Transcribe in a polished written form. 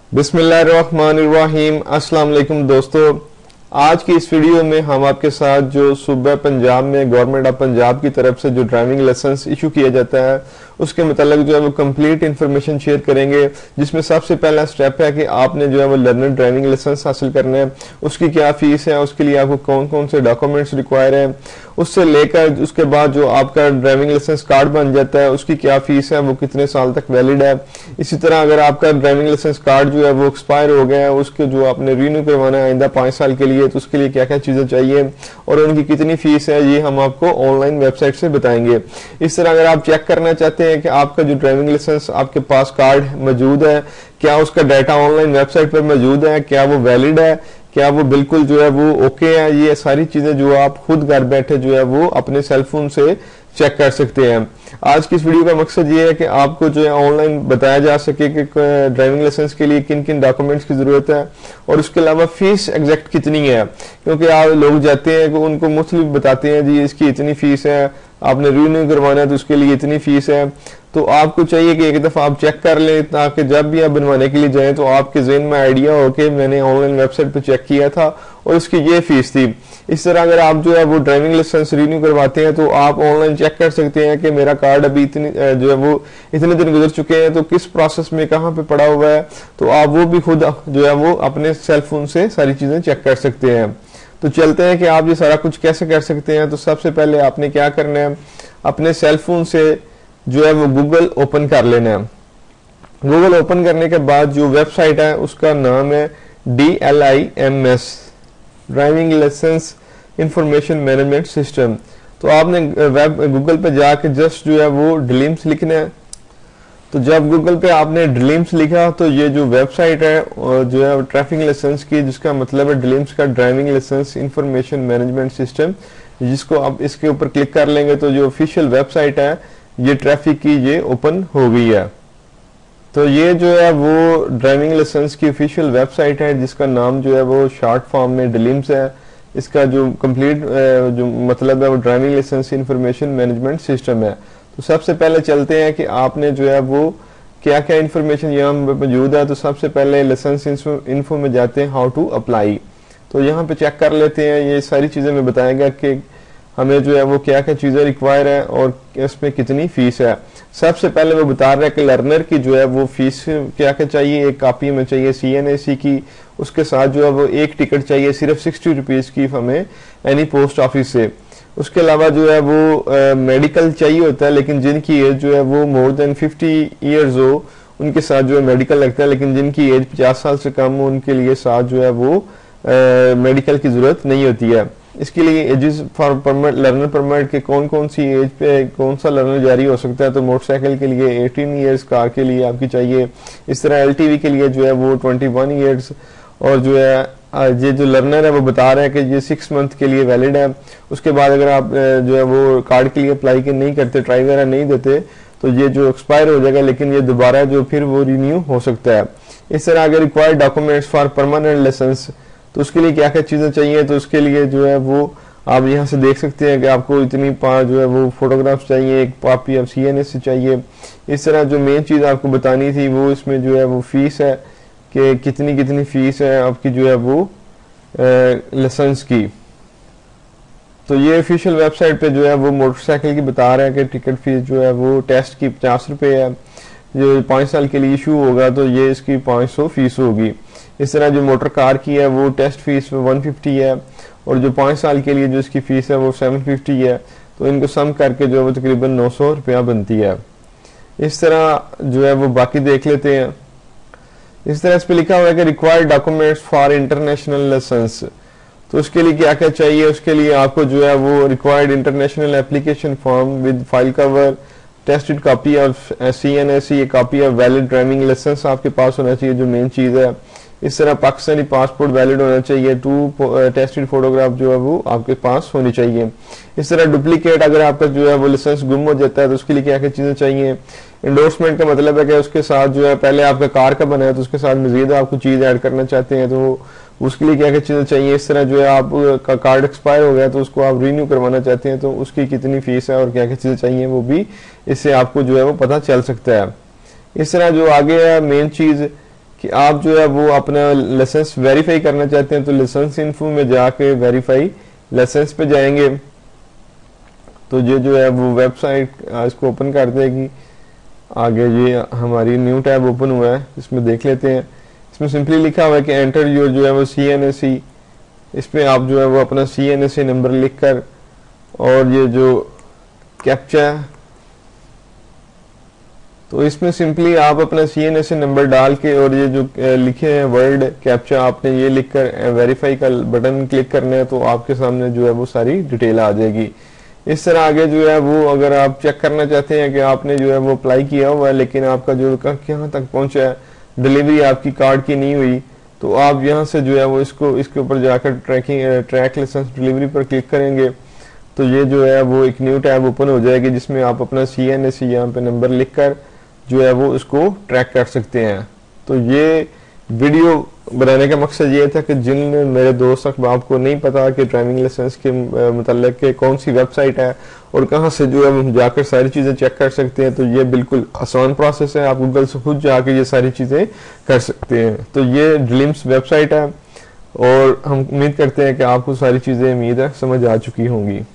बिस्मिल्लाहिर्रहमानिर्रहीम। अस्सलाम वालेकुम दोस्तों, आज की इस वीडियो में हम आपके साथ जो सूबा पंजाब में गवर्नमेंट ऑफ पंजाब की तरफ से जो ड्राइविंग लाइसेंस इशू किया जाता है उसके मतलब जो है वो कंप्लीट इन्फॉर्मेशन शेयर करेंगे, जिसमें सबसे पहला स्टेप है कि आपने जो है वो लर्नर ड्राइविंग लाइसेंस हासिल करना है। उसकी क्या फीस है, उसके लिए आपको कौन कौन से डॉक्यूमेंट्स रिक्वायर है, उससे लेकर उसके बाद जो आपका ड्राइविंग लाइसेंस कार्ड बन जाता है उसकी क्या फीस है, वो कितने साल तक वैलिड है। इसी तरह अगर आपका ड्राइविंग लाइसेंस कार्ड जो है वो एक्सपायर हो गया है, उसके जो आपने रिन्यू करवाना है आइंदा 5 साल के लिए, तो उसके लिए क्या क्या चीजें चाहिए और उनकी कितनी फीस है, ये हम आपको ऑनलाइन वेबसाइट से बताएंगे। इस तरह अगर आप चेक करना चाहते हैं कि आपका जो ड्राइविंग लाइसेंस आपके पास कार्ड मौजूद है, क्या उसका डाटा ऑनलाइन वेबसाइट पर मौजूद है, क्या वो वैलिड है, क्या वो बिल्कुल जो है वो ओके है, ये सारी चीजें जो आप खुद घर बैठे जो है वो अपने सेलफोन से चेक कर सकते हैं। आज की इस वीडियो का मकसद ये है कि आपको जो है ऑनलाइन बताया जा सके कि ड्राइविंग लाइसेंस के लिए किन किन डॉक्यूमेंट्स की जरूरत है और उसके अलावा फीस एग्जैक्ट कितनी है, क्योंकि आप लोग जाते हैं कि उनको मुख्तलिफ बताते हैं जी इसकी इतनी फीस है, आपने रिन्यू करवाना है तो उसके लिए इतनी फीस है। तो आपको चाहिए कि एक दफा आप चेक कर लें ताकि जब भी आप बनवाने के लिए जाएं तो आपके ज़हन में आइडिया हो कि मैंने ऑनलाइन वेबसाइट पर चेक किया था और इसकी ये फीस थी। इस तरह अगर आप जो है वो ड्राइविंग लाइसेंस रिन्यू करवाते हैं तो आप ऑनलाइन चेक कर सकते हैं कि मेरा कार्ड अभी इतनी जो है वो इतने दिन गुजर चुके हैं तो किस प्रोसेस में कहाँ पे पड़ा हुआ है, तो आप वो भी खुद जो है वो अपने सेलफोन से सारी चीजें चेक कर सकते हैं। तो चलते हैं कि आप ये सारा कुछ कैसे कर सकते हैं। तो सबसे पहले आपने क्या करना है, अपने सेलफोन से जो है वो गूगल ओपन कर लेना है। गूगल ओपन करने के बाद जो वेबसाइट है उसका नाम है DLIMS, driving licence information management system. तो आपने वेब गूगल पे जाके जस्ट जो है वो DLIMS लिखना है। तो जब गूगल पे आपने DLIMS लिखा तो ये जो वेबसाइट है जो है ट्रैफिक लाइसेंस की, जिसका मतलब है DLIMS का driving licence information management system, जिसको आप इसके ऊपर क्लिक कर लेंगे तो जो ऑफिशियल वेबसाइट है ये ट्रैफिक की ये ओपन हो गई है। तो ये जो है वो ड्राइविंग लाइसेंस की ऑफिशियल वेबसाइट है जिसका नाम जो है वो शॉर्ट फॉर्म में DLIMS है। इसका जो कंप्लीट जो मतलब है वो driving licence information management system है। तो सबसे पहले चलते हैं कि आपने जो है वो क्या क्या इंफॉर्मेशन यहाँ मौजूद है। तो सबसे पहले लाइसेंस इन्फो में जाते हैं, हाउ टू अप्लाई। तो यहाँ पे चेक कर लेते हैं, ये सारी चीजें मैं बताएगा कि हमें जो है वो क्या क्या चीजें रिक्वायर है और इसमें कितनी फीस है। सबसे पहले वो बता रहे हैं कि लर्नर की जो है वो फीस क्या क्या चाहिए। एक कॉपी में चाहिए CNAC की, उसके साथ जो है वो एक टिकट चाहिए सिर्फ 60 रुपीज की हमें एनी पोस्ट ऑफिस से। उसके अलावा जो है वो मेडिकल चाहिए होता है, लेकिन जिनकी एज जो है वो मोर देन 50 ईयर्स हो उनके साथ जो है मेडिकल लगता है, लेकिन जिनकी एज 50 साल से कम हो उनके लिए साथ जो है वो मेडिकल की जरूरत नहीं होती है। इसके लिए ages for permit, learner permit के कौन कौन सी एज पे कौन सा लर्नर जारी हो सकता है। तो मोटरसाइकिल के लिए 18 ईयर्स, कार के लिए आपकी चाहिए। इस तरह LTV के लिए जो है वो 21 ईयर्स, और जो है ये जो लर्नर है वो बता रहे हैं कि ये 6 मंथ के लिए वैलिड है। उसके बाद अगर आप जो है वो कार्ड के लिए अप्लाई नहीं करते, ट्राई वगैरह नहीं देते, तो ये जो एक्सपायर हो जाएगा, लेकिन ये दोबारा जो फिर वो रिन्यू हो सकता है। इस तरह अगर required documents for permanent licence, तो उसके लिए क्या क्या चीजें चाहिए। तो उसके लिए जो है वो आप यहाँ से देख सकते हैं कि आपको इतनी जो है वो फोटोग्राफ्स चाहिए, एक कॉपी ऑफ CNAC चाहिए। इस तरह जो मेन चीज आपको बतानी थी वो इसमें जो है वो फीस है कि कितनी कितनी फीस है आपकी जो है वो लाइसेंस की। तो ये ऑफिशियल वेबसाइट पे जो है वो मोटरसाइकिल की बता रहे हैं कि टिकट फीस जो है वो टेस्ट की 50 रुपये है, जो 5 साल के लिए इशू होगा तो ये इसकी 500 फीस होगी। इस तरह जो मोटर कार की है वो टेस्ट फीस 150 है, और जो 5 साल के लिए जो इसकी फीस है वो 750 है। तो इनको सम करके जो है वो तकरीबन 900 रुपया बनती है। इस तरह जो है वो बाकी देख लेते हैं। इस तरह इस पे लिखा हुआ है कि required documents for international license. तो उसके लिए क्या क्या चाहिए, उसके लिए आपको जो है वो required international application form with file cover, tested copy of CNAC, copy of valid driving license आपके पास होना चाहिए जो मेन चीज है। इस तरह पाकिस्तानी पासपोर्ट वैलिड होना चाहिए। 2 टेस्टेड फोटोग्राफ जो है वो आपके पास होनी चाहिए। इस तरह डुप्लीकेट अगर आपका जो है वो लाइसेंस गुम हो जाता है तो उसके लिए क्या क्या चीजें चाहिए। इंडोर्समेंट का मतलब है कि उसके साथ जो है पहले आपका कार का बना है तो उसके साथ मजीद आपको चीज ऐड करना चाहते हैं तो उसके लिए क्या क्या चीजें चाहिए। इस तरह जो है आपका कार्ड एक्सपायर हो गया तो उसको आप रिन्यू करवाना चाहते हैं तो उसकी कितनी फीस है और क्या क्या चीजें चाहिए वो भी इससे आपको जो है वो पता चल सकता है। इस तरह जो आगे है मेन चीज कि आप जो है वो अपना लाइसेंस वेरीफाई करना चाहते हैं, तो लाइसेंस इन्फो में जाके वेरीफाई लाइसेंस पे जाएंगे। तो ये जो है वो वेबसाइट इसको ओपन कर देगी। आगे ये हमारी न्यू टैब ओपन हुआ है, इसमें देख लेते हैं। इसमें सिंपली लिखा हुआ है कि एंटर योर जो है वो CNSE, इसमें आप जो है वो अपना CNSE नंबर लिखकर और ये जो कैप्चा, तो इसमें सिंपली आप अपना CNSE नंबर डाल के और ये जो लिखे हैं वर्ड कैप्चा, आपने ये लिखकर वेरीफाई का बटन क्लिक करना है, तो आपके सामने जो है वो सारी डिटेल आ जाएगी। इस तरह आगे जो है वो अगर आप चेक करना चाहते हैं कि आपने जो है वो अप्लाई किया हुआ है लेकिन आपका जो कहाँ तक पहुंचा है, डिलीवरी आपकी कार्ड की नहीं हुई, तो आप यहाँ से जो है वो इसके ऊपर जाकर ट्रैक लाइसेंस डिलीवरी पर क्लिक करेंगे, तो ये जो है वो एक न्यू टैब ओपन हो जाएगी जिसमें आप अपना CNSE यहाँ पे नंबर लिखकर जो है वो इसको ट्रैक कर सकते हैं। तो ये वीडियो बनाने का मकसद ये था कि जिन मेरे दोस्त अहबाब को नहीं पता कि ड्राइविंग लाइसेंस के मतलब के कौन सी वेबसाइट है और कहां से जो है हम जाकर सारी चीज़ें चेक कर सकते हैं, तो ये बिल्कुल आसान प्रोसेस है। आप गूगल से खुद जाके ये सारी चीज़ें कर सकते हैं। तो ये ड्रीम्स वेबसाइट है और हम उम्मीद करते हैं कि आपको सारी चीज़ें उम्मीद है समझ आ चुकी होंगी।